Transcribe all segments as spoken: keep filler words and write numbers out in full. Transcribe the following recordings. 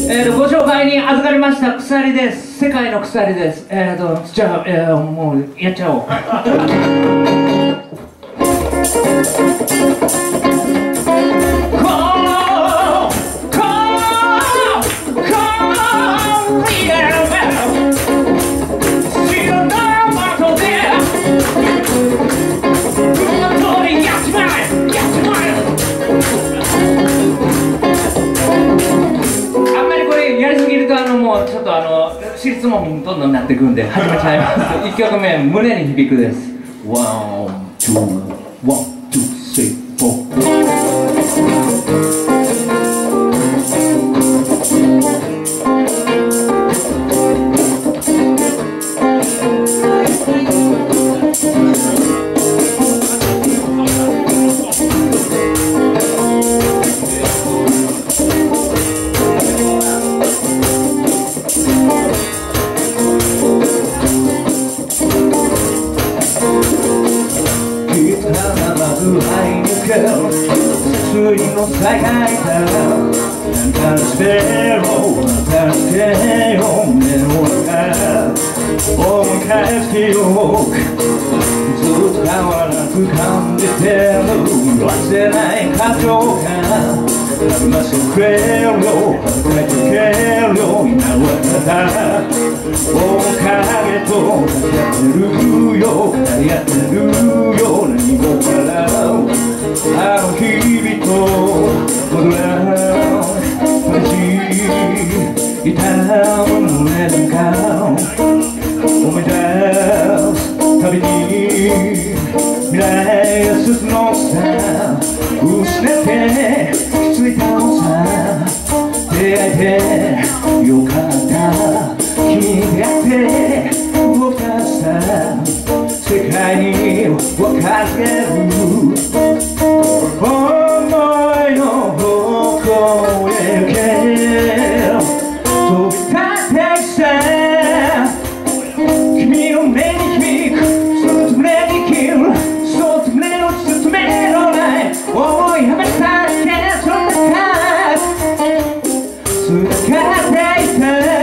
えーとご紹介に預かりました鎖です。世界の鎖です。えーとじゃあ、えー、もうやっちゃおう。ちょっとあの私立もどんどんなっていくんで始めちゃいます。いっきょくめ胸に響くです。ワン、ツー、ワン、ツー、スリー、フォー。水のさやいたなんかしてよまたしてよ目の中思い返してよずっと変わらず感じてる忘れない感情が励ましてくれるよ温めてくれるよ今はただ面影と語り合ってるよ語り合ってるよ何もからあの日々と戻らないいた胸なんか思い出すたびに未来が進むのさ失って気づいたのさ出会えてよかった君に出会って動かした世界に分かってる思いの方向へ行け飛び立ってきた君の目に響くその胸に生きるその胸の包めのない思いはめたけその中つながっていた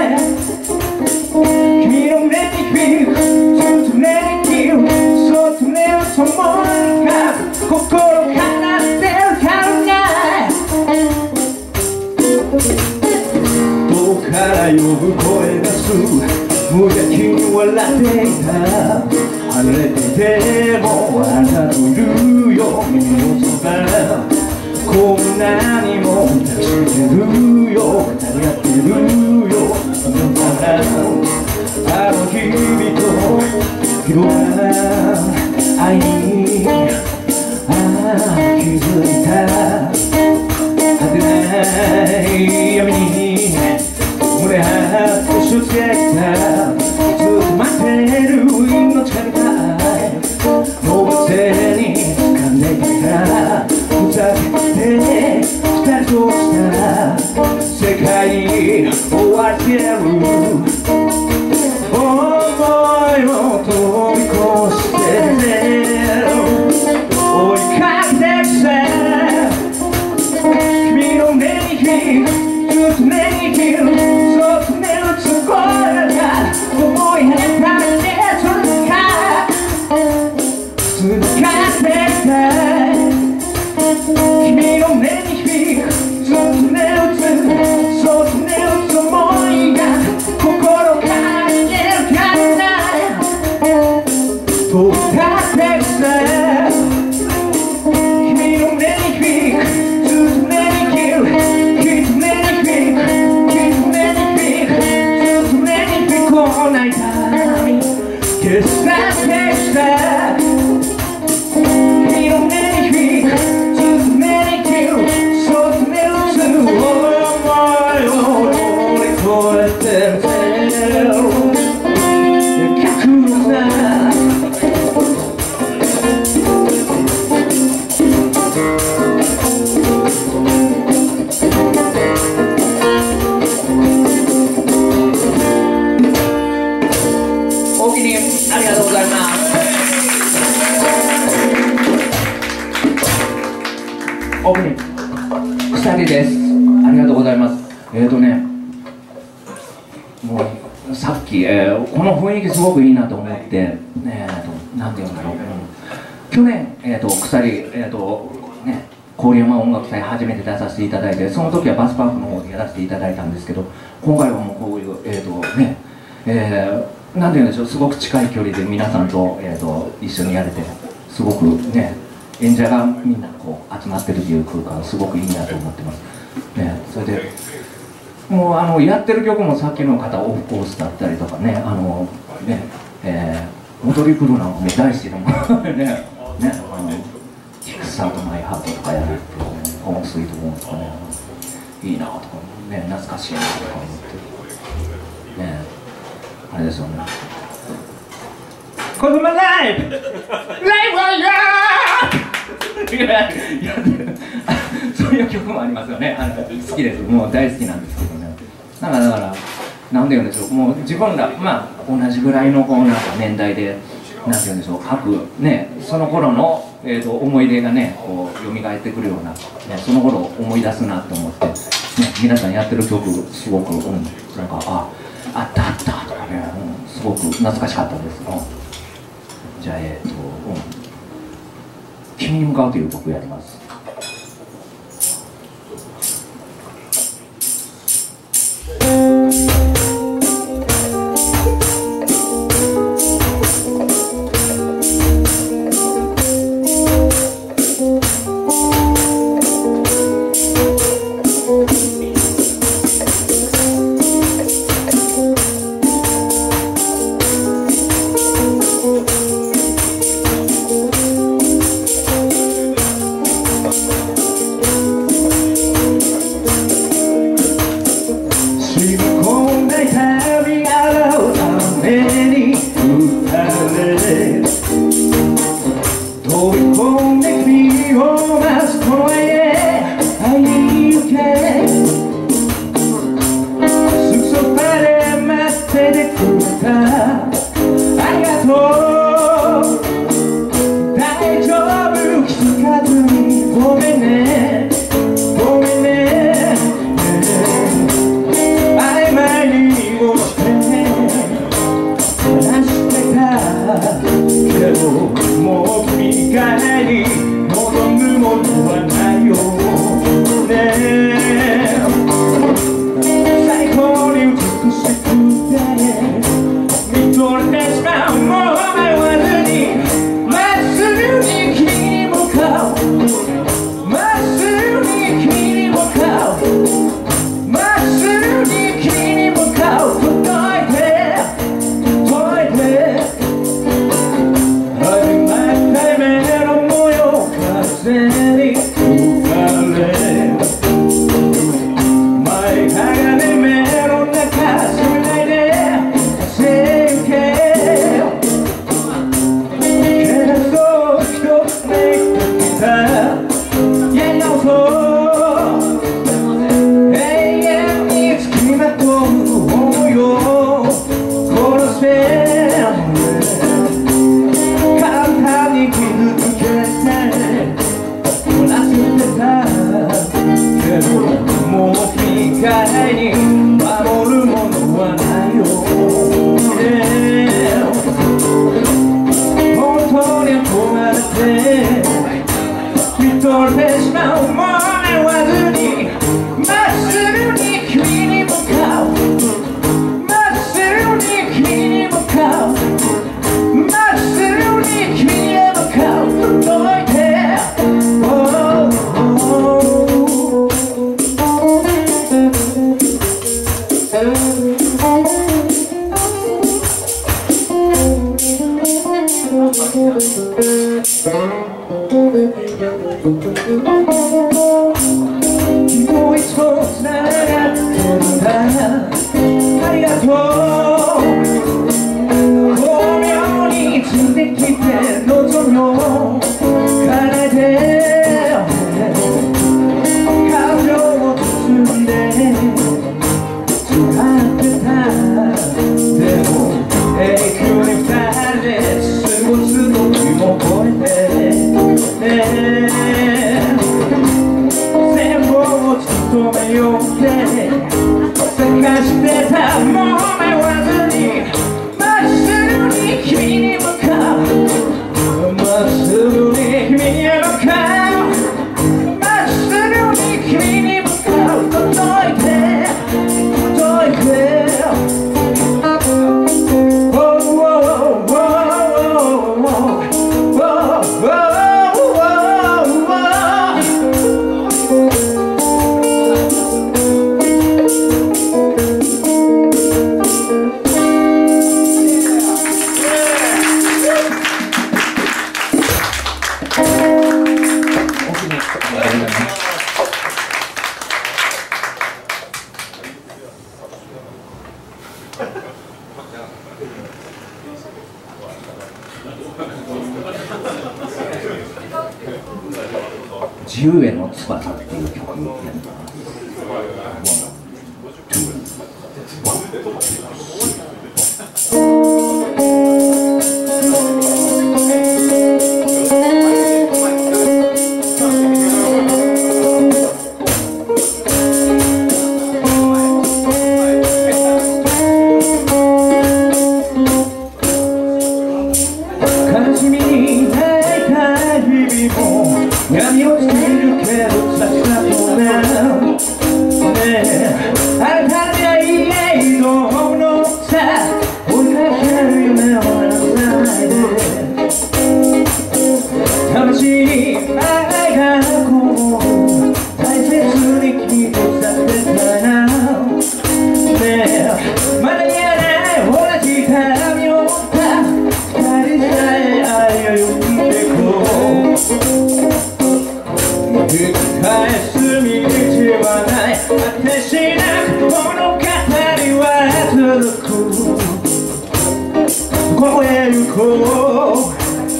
君の目に響くその胸に生きるその胸の想いが心からから呼ぶ声がす無邪気に笑っていた離れていてもあなたといるよ耳のそばこんなにも抱きしめてるよ語り合ってるよあの日々と広がる愛にああ気づいた果てない闇に胸張って出世したずっと待ってる命かけた愛動物性に掴んでいたふざけて二人とした世界に追われてる思いを飛び越して追いかけてきた君の目に響くずっと目に生きるオープニング鎖です。ありがとうございます。えーとねもうさっき、えー、この雰囲気すごくいいなと思って、えー、となんていうんだろう、うん、去年、えー、と鎖、えーとね、郡山音楽祭初めて出させていただいて、その時はバスパークの方でやらせていただいたんですけど、今回はもうこういう、えーとねえー、なんていうんでしょう、すごく近い距離で皆さんと、えー、と一緒にやれて、すごくね、演者がみんなこう集まってるという空間、すごくいいなと思ってます。ね、それでもうあのやってる曲もさっきの方オフコースだったりとかね、あのね、えー、踊り狂うのも大好きでもね、ね、あのキックスタートマイハートとかやるっていうね、ホームスイートホームとかね、いいなとかね、懐かしいなとか思ってね、あれですよね。このままライブライブはやーそういう曲もありますよね。あの好きです。もう大好きなんですけどね。だからだからなんて言うんでしょう。もう自分らまあ同じぐらいのこうなんか年代でなんて言うんでしょう。各ねその頃のえっと思い出がねこう蘇ってくるような、ね、その頃を思い出すなと思って、ね、皆さんやってる曲すごく、うん、なんかああったあったとかね、うん、すごく懐かしかったです。うん、じゃあえっ、ー、と、うん、君に向かうという曲やります。 全部を務めようって探してたもう迷わずにまっすぐに君に向かうまっすぐに君に向かうまっすぐに君に向かう届いて届いて十円の翼っていう曲やるかな。悲しみに泣いた日々も闇をつけるけど差し掛となねえあなたにはいいのものさ追いかける夢を離さないで魂に愛がこう大切に君とさせたいなねえまだ言えない同じ痛みを負った二人さえ愛を呼んでこう繰り返す道はない果てしなく物語は続くここへ行こう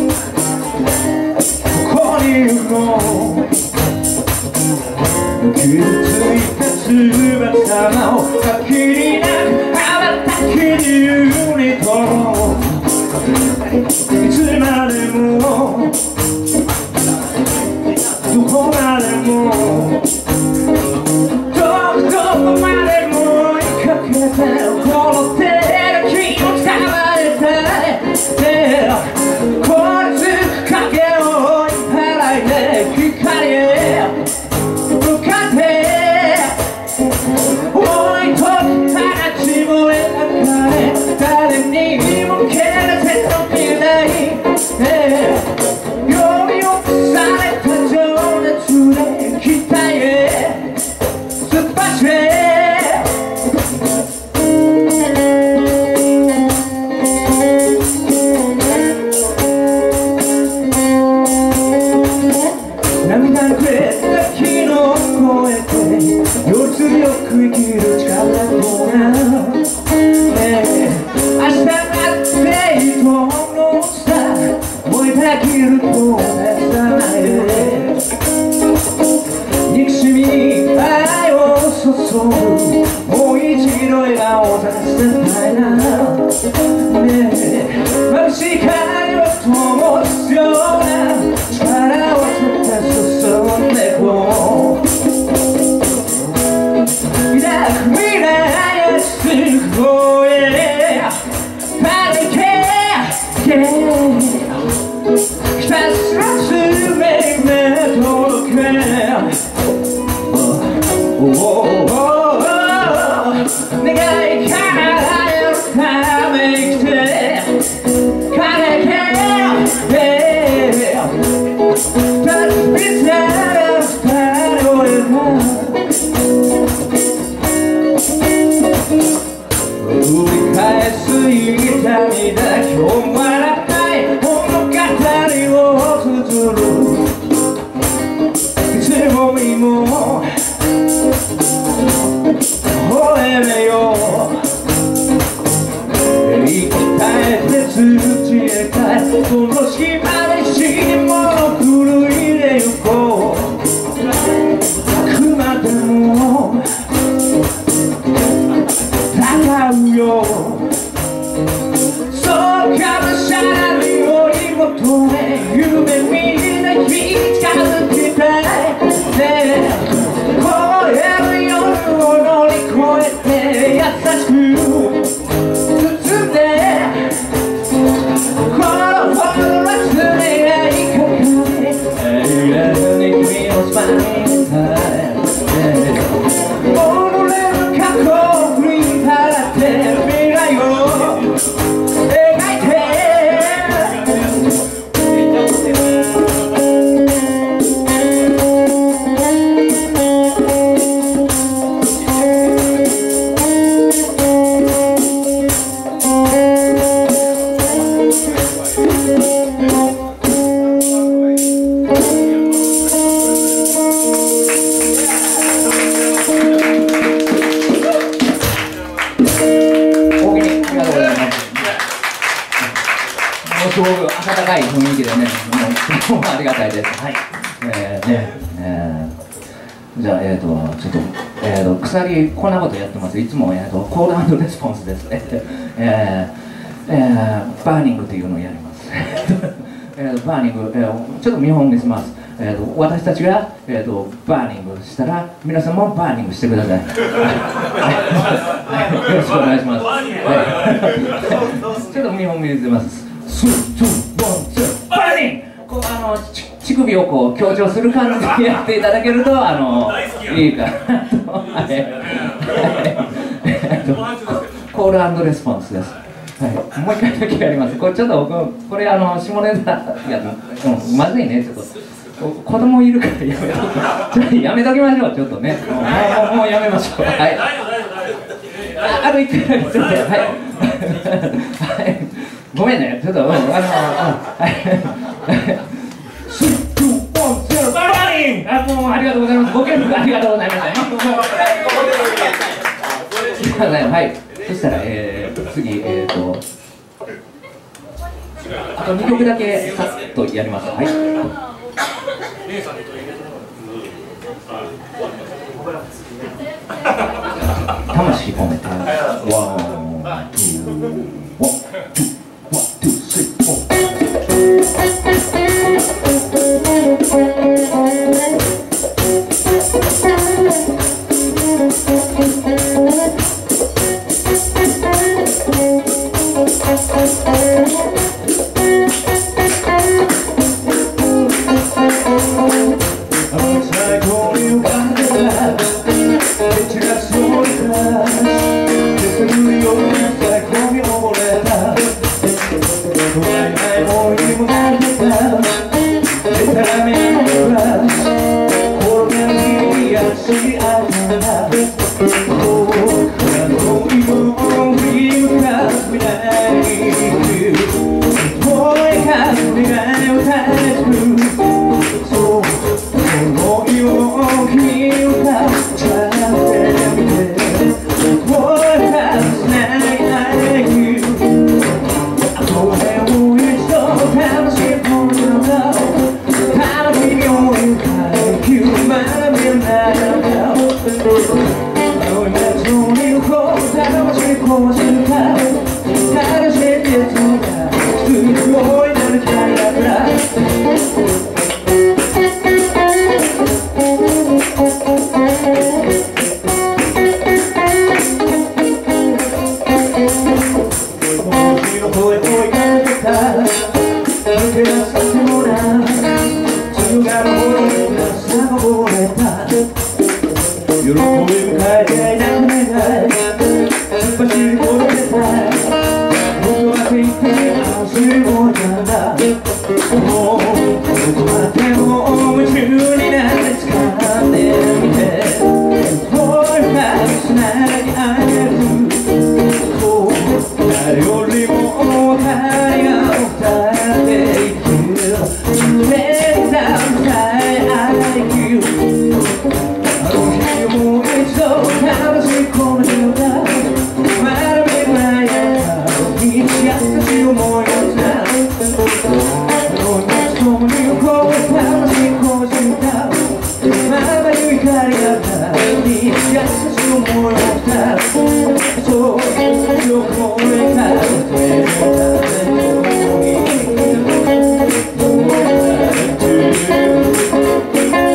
ここに行こう傷ついた翼を限りなく羽ばたき自由に飛ぼういつまでもどこまでもどこどこまでも追いかけてこの手で君を捕まえたいこいつ影を追い払いで光へ向かって思いと形も描かれ誰にも蹴らせとけない呼び起こされた情熱で北へ突っ走れ涙にくれた昨日を越えて夜強く生きる力とな明日だっていいと思うさ燃えたぎると出さないで憎しみに愛を注ぐもう一度笑顔を出したいなねえ眩しい光を灯すような力を注んでこう抱く未来へすごいパニケひたすら夢夢届け願い叶えるために生きて金け繰り返す痛みだ今日笑わない物語を綴るいつもみも微笑めよ生き絶えて続きへたいその隙間で死に物狂いで行こうあくまでも戦うよそうかもしれないより求め夢見な日近づきたいねえ越える夜を乗り越えてしく包んでこのフォルム忘れないか永遠に君のスパインタイム己の過去を振り払って未来を描いてすごく温かい雰囲気でね、もうありがたいです。はい。えー、ね、えー、じゃあ、えっ、ー、と、ちょっと、えっ、ー、と、鎖、こんなことやってます。いつも、えっ、ー、と、コール&レスポンスですね。えー、えー、バーニングっていうのをやります。えー、バーニング、えー、ちょっと見本見せます。えー、と私たちが、えー、とバーニングしたら皆さんもバーニングしてください。はい、よろしくお願いします。はい、ちょっと見本見せます。スリー、ツー、ワン、ツー、バーニング。こうあの乳首をこう強調する感じでやっていただけるとあのいいかなと。はい、コール&レスポンスです。はい、もう一回だけやります。これちょっと僕これあの下ネタいや、うん、まずいねちょっと。子供いるからやめとちょっとやめときましょうちょっとね。もうもうもうやめましょう。はい。ああと一回だけちょっとはい。はい。ごめんねちょっとあのはい。スリー、ツー、ワン、ゼロ、バーニング。あもうありがとうございます。ご協力ありがとうございます。すみませんはい。そしたらえー、次えっ、ー、とあとにきょくだけさっとやります。はい。魂込めてワン、ツー、ワン、ツー、ワン、ツー、スリー、フォー。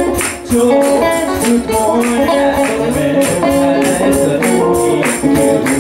Just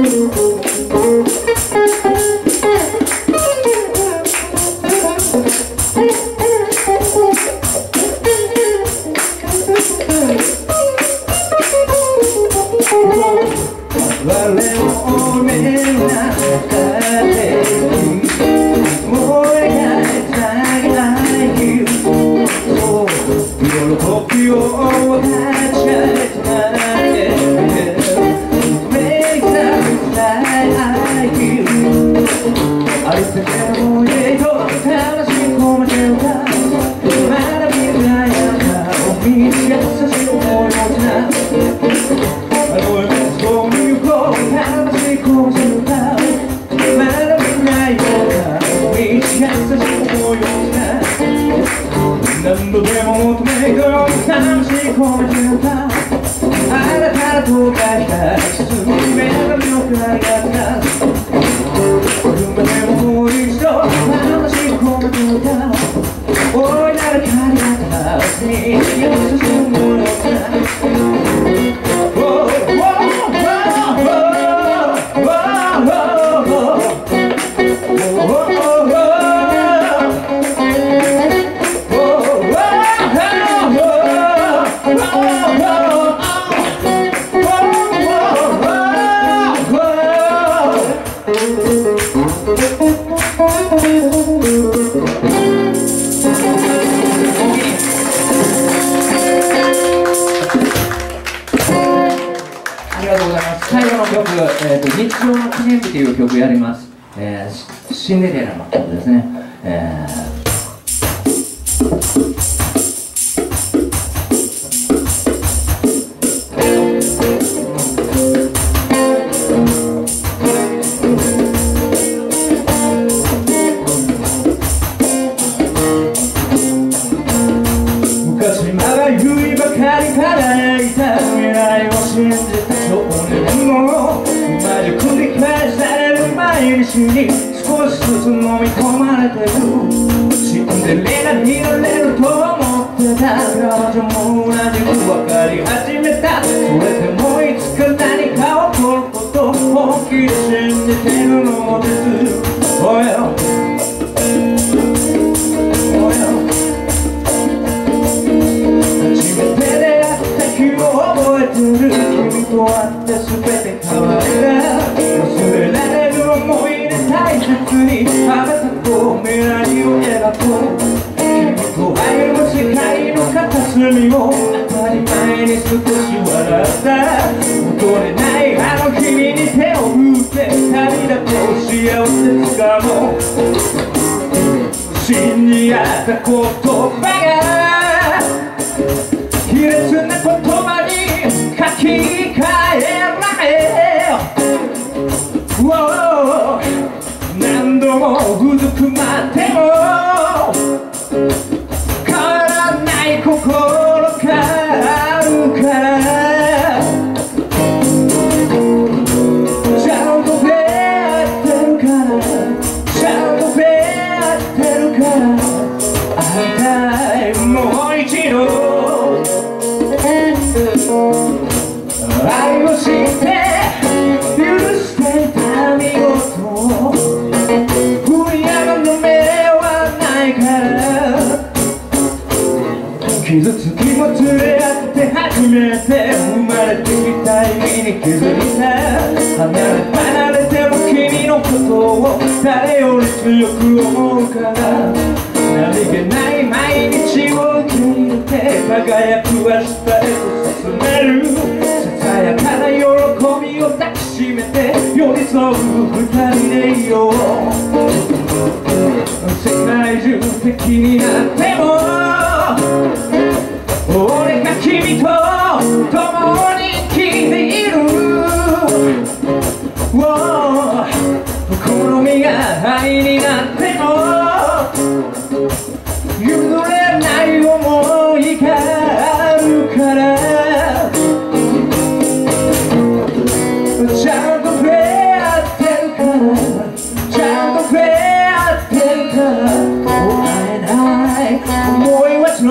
何度でも求めるように楽しい込めてるかあなたとかした包み夢の魅力ありがった夢でももう一度楽しい込めてるかおい誰かにあったに優しいもの最後の曲、えーと「日常の記念日」という曲やります、えー、シンデレラの曲ですね、えー昔まだ唯ばかり輝いた未来を信じた少年も今じゃ繰り返される毎日に少しずつ飲み込まれてるシンデレラになれると思ってた彼女も同じく分かり始めたそれでもいつか何か起こることを本気で信じてるのです Oh yeah Oh yeah覚えてる君と会って全て変わる忘れられる思い出大切にあなたと未来を描こう君と歩む世界の片隅を当たり前に少し笑った戻れないあの君に手を振って旅立とう幸せつかもう真にあった言葉が卑劣な言葉に書き換えられ、oh、何度もうずくまっても変わらない心があるからちゃんと出会ってるからちゃんと出会ってるから会いたいもう一度愛をして許していた見事振り上がる目はないから傷つきも連れ合って初めて生まれてきた意味に気づいた離れ離れても君のことを誰より強く思うから何気ない毎日を受け入れて輝く明日へと進めるささやかな喜びを抱きしめて寄り添う二人でいよう世界中敵になっても俺が君と共に生きている、oh、好みが愛になっても譲れない想いがあるからちゃんと触れ合ってるからちゃんと触れ合ってるから会えない思いは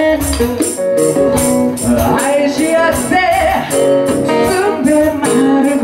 愛し合って包んで丸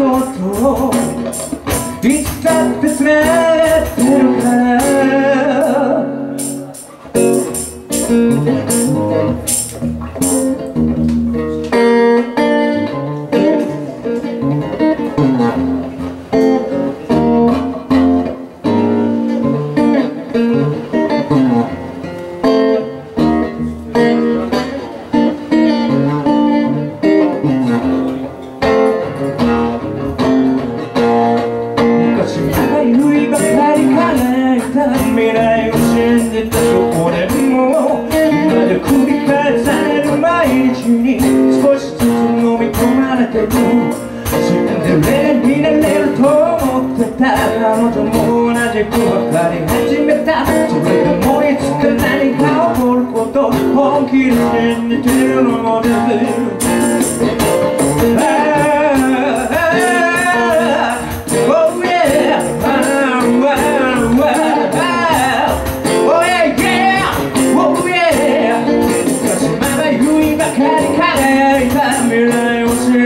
シンデレラになれると思ってた彼女も同じく分かり始めたそれでもいつか何か起こること本気で信じてるのです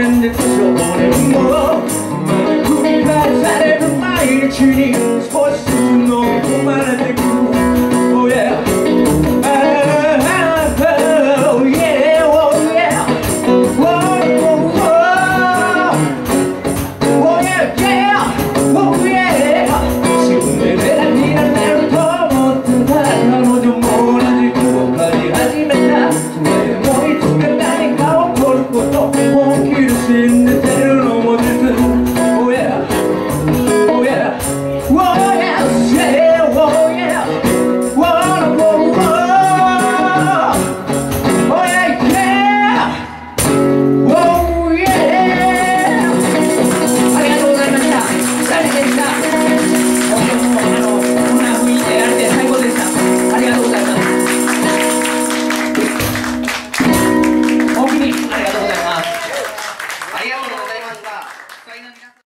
少し